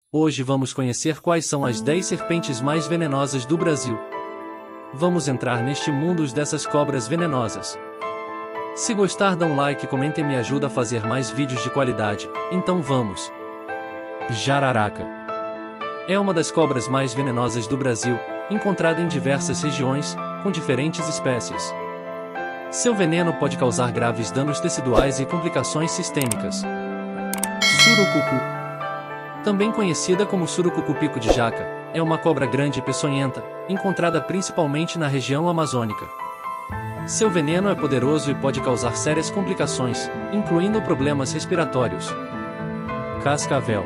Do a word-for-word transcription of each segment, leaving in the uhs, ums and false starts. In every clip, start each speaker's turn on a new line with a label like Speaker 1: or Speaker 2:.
Speaker 1: Hoje vamos conhecer quais são as dez serpentes mais venenosas do Brasil. Vamos entrar neste mundo dessas cobras venenosas. Se gostar, dá um like, comenta e me ajuda a fazer mais vídeos de qualidade. Então vamos. Jararaca é uma das cobras mais venenosas do Brasil, encontrada em diversas regiões, com diferentes espécies. Seu veneno pode causar graves danos teciduais e complicações sistêmicas. Surucucu, também conhecida como surucucu pico de jaca, é uma cobra grande e peçonhenta, encontrada principalmente na região amazônica. Seu veneno é poderoso e pode causar sérias complicações, incluindo problemas respiratórios. Cascavel.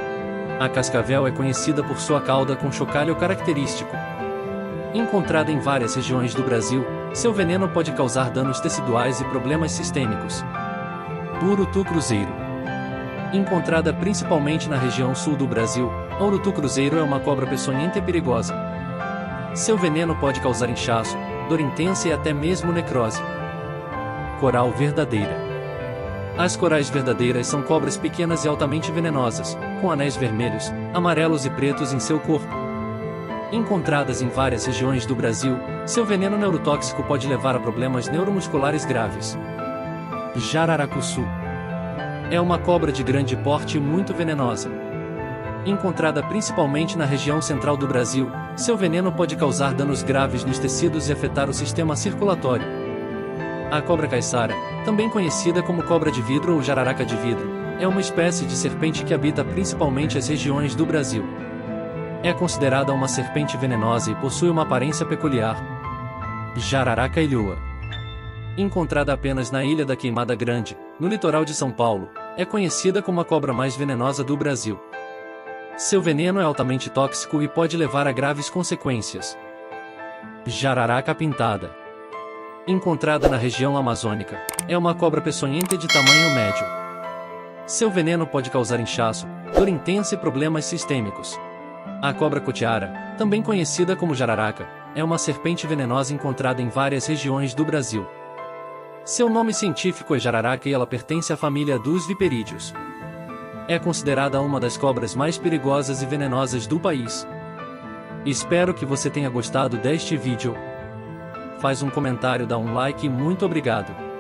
Speaker 1: A cascavel é conhecida por sua cauda com chocalho característico. Encontrada em várias regiões do Brasil, seu veneno pode causar danos teciduais e problemas sistêmicos. Urutu cruzeiro. Encontrada principalmente na região sul do Brasil, a urutu cruzeiro é uma cobra peçonhenta e perigosa. Seu veneno pode causar inchaço, dor intensa e até mesmo necrose. Coral verdadeira. As corais verdadeiras são cobras pequenas e altamente venenosas, com anéis vermelhos, amarelos e pretos em seu corpo. Encontradas em várias regiões do Brasil, seu veneno neurotóxico pode levar a problemas neuromusculares graves. Jararacuçu é uma cobra de grande porte e muito venenosa. Encontrada principalmente na região central do Brasil, seu veneno pode causar danos graves nos tecidos e afetar o sistema circulatório. A cobra caiçara, também conhecida como cobra de vidro ou jararaca de vidro, é uma espécie de serpente que habita principalmente as regiões do Brasil. É considerada uma serpente venenosa e possui uma aparência peculiar. Jararaca ilhoa. Encontrada apenas na Ilha da Queimada Grande, no litoral de São Paulo, é conhecida como a cobra mais venenosa do Brasil. Seu veneno é altamente tóxico e pode levar a graves consequências. Jararaca pintada. Encontrada na região amazônica, é uma cobra peçonhenta de tamanho médio. Seu veneno pode causar inchaço, dor intensa e problemas sistêmicos. A cobra cotiara, também conhecida como jararaca, é uma serpente venenosa encontrada em várias regiões do Brasil. Seu nome científico é jararaca e ela pertence à família dos viperídeos. É considerada uma das cobras mais perigosas e venenosas do país. Espero que você tenha gostado deste vídeo. Faz um comentário, dá um like e muito obrigado.